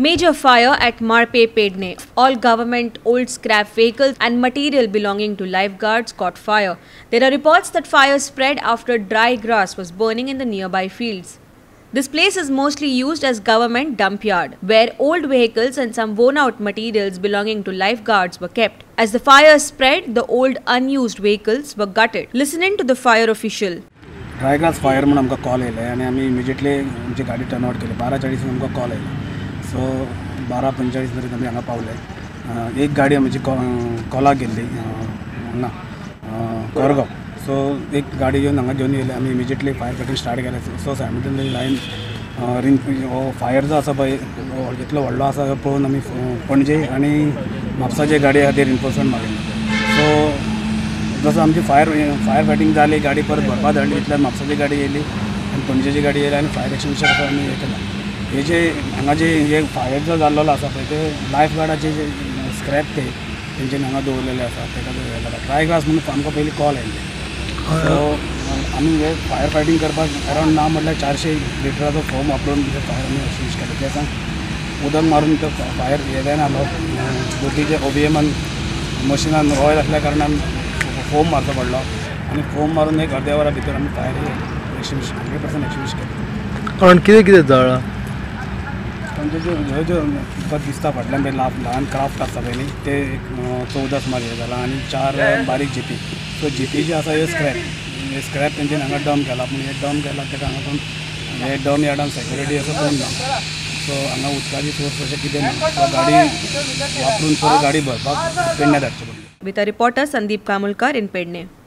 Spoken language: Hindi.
Major fire at Pernem. All government old scrap vehicles and material belonging to lifeguards caught fire. There are reports that fire spread after dry grass was burning in the nearby fields. This place is mostly used as government dump yard, where old vehicles and some worn-out materials belonging to lifeguards were kept. As the fire spread, the old unused vehicles were gutted. Listen in to the fire official. Dry grass fire म्हणून आमकां कॉल येयले आनी आमी इमिजिएटली आमची गाडी टर्न आउट केली. 12:40 आमकां कॉल येयलो. सो 12:45 मेरेन आमी हांगा पावले. एक गाडी आमची कॉलाक गेल्ली हांगा कोरगांव. सो एक गाडी घेवन येयले. आमी इमिजिएटली फायर फायटींग स्टार्ट केलें. सो सायमल्टेनियसली लायन फायर जो आसा पळय इतलो व्हडलो आसा पळोवन आमी पणजे आनी म्हापसाचे गाडी खातीर रिनफोर्समेंट मागिल्लो. सो जसं आमची फायर फायटींग जाली, गाडी परत भरपा धाडली. इतल्यान म्हापसाची गाडी येयली आनी पणजेची गाडी येयली आनी फायर एक्सटिंग्विशर आमी हें केलें. हे जे हांगा जे फायर जो जाल्लो आसा पळय ते लायफ गार्डाचे जे स्क्रॅप तेंच्यांनी हांगा दवरलेले आसा तेका ड्राय ग्रास म्हणून आमकां पयलीं कॉल येयल्ले. सो आमी हे फायर फायटींग करपाक अरावंड ना म्हटल्यार 400 लिटराचो फोम वापरून फायर आमी एक्सटिंग्विश केलें. ते सांग उदक मारून तो फायर हे जायना आलो. बोटीचे OBMन मशिनान ऑयल आसल्या कारणान फोम मारचो पडलो आनी फोम मारून एक अर्द्या वरा भितर आमी फायर एक्सटिंग्विश 100% एक्सटिंग्विश केलें. कारण कितें जळ्ळां म्हणजे ह्यो ज्यो तुका दिसता फाटल्यान ते ल्हान क्राफ्ट आसता पळय न्ही ते 14 सुमार हे जाला आनी 4 बारीक जिपी. सो जिपी जी आसा ह्यो स्क्रॅप तेंच्यांनी हांगा डंप केला. पूण हे डंप केला तेका हांगा कोण हे डंप यार्डान सेक्युरिटी असो कोण ना. सो हांगा उदकाची सोर्स अशें कितें ना. सो गाडी वापरून परत गाडी भरपाक पेडण्यां धाडची पडली. With a reporter Sandeep Kamulkar in Pernem.